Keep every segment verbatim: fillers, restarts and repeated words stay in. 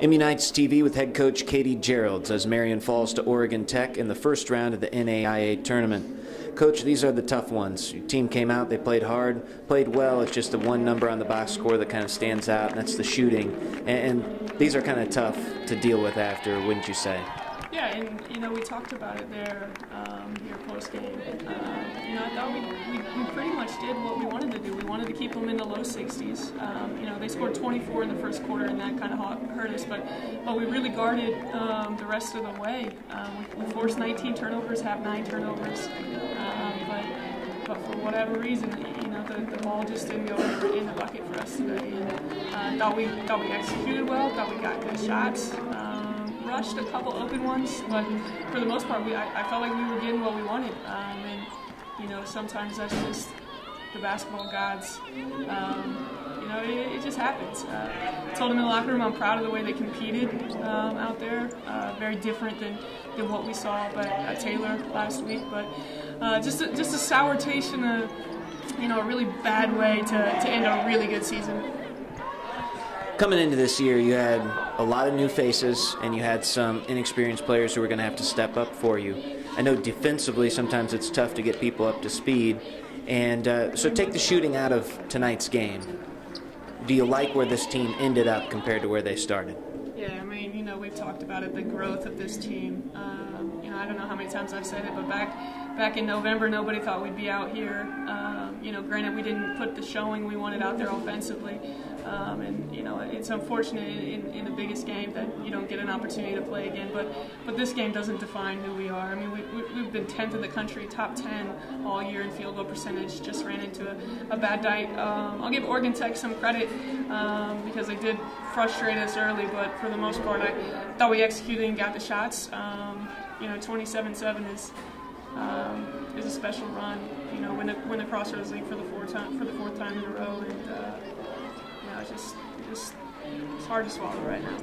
M U Knights T V with head coach Katie Gearlds as Marian falls to Oregon Tech in the first round of the N A I A tournament. Coach, these are the tough ones. Your team came out, they played hard, played well. It's just the one number on the box score that kind of stands out, and that's the shooting. And, and these are kind of tough to deal with after, wouldn't you say? Yeah, and you know, we talked about it there um, here post game. Uh, you know, I thought we, we, we pretty much did what we wanted to do. We wanted to keep them in the low sixties. Um, you know, they scored twenty-four in the first quarter, and that kind of hurt us. But but we really guarded um, the rest of the way. Um, we, we forced nineteen turnovers, have nine turnovers. Um, but but for whatever reason, you know, the, the ball just didn't go in the bucket for us today. And uh, thought we thought we executed well. Thought we got good shots. Um, rushed a couple open ones, but for the most part, we I, I felt like we were getting what we wanted. Um, and you know, sometimes that's just the basketball gods. Um, you know, it, it just happens. Uh, I told them in the locker room I'm proud of the way they competed um, out there. Uh, very different than, than what we saw at, at Taylor last week, but uh, just a, just a sour taste in a you know a really bad way to to end a really good season. Coming into this year, you had a lot of new faces, and you had some inexperienced players who were going to have to step up for you. I know defensively sometimes it's tough to get people up to speed, and uh, so take the shooting out of tonight's game. Do you like where this team ended up compared to where they started? Yeah, I mean, you know, we've talked about it, the growth of this team. Um, you know, I don't know how many times I've said it, but back back in November, nobody thought we'd be out here. Um, you know, granted, we didn't put the showing we wanted out there offensively. Um, and, you know, it's unfortunate in, in the biggest game that you don't get an opportunity to play again. But but this game doesn't define who we are. I mean, we, we, we've been tenth in the country, top ten all year in field goal percentage. Just ran into a, a bad night. Um, I'll give Oregon Tech some credit um, because they did frustrate us early. But for the most part, I thought we executed and got the shots. Um, you know, twenty-seven seven is um, is a special run. You know, win the, win the Crossroads League for the fourth time for the fourth time in a row. And, uh, you know, it's just, just it's hard to swallow right now.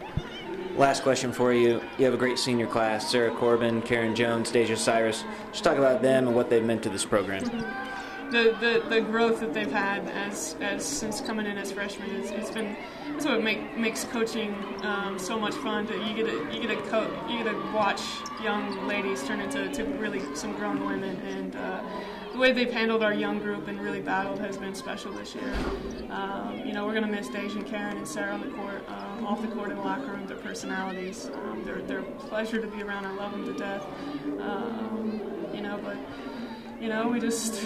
Last question for you. You have a great senior class, Sarah Corbin, Karen Jones, Deja Cyrus. Just talk about them and what they've meant to this program. Mm-hmm. the, the the growth that they've had as as since coming in as freshmen, it's, it's been that's what make, makes coaching um, so much fun. That you get to you get to co you get to watch young ladies turn into to really some grown women, and uh, the way they've handled our young group and really battled has been special this year. Um, you know, we're going to miss Deja and Karen and Sarah on the court, um, off the court in the locker room. Their personalities, um, they're they're a pleasure to be around. I love them to death. Um, you know, but you know, we just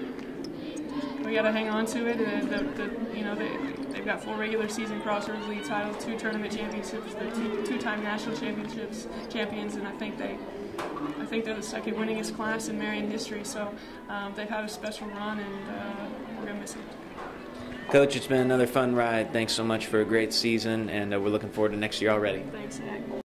we got to hang on to it. And the, the, you know, they they've got four regular season Crossroads League titles, two tournament championships, they're two two-time national championships champions, and I think they. I think they're the second winningest class in Marian history, so um, they've had a special run, and uh, we're going to miss it. Coach, it's been another fun ride. Thanks so much for a great season, and uh, we're looking forward to next year already. Thanks, Nick.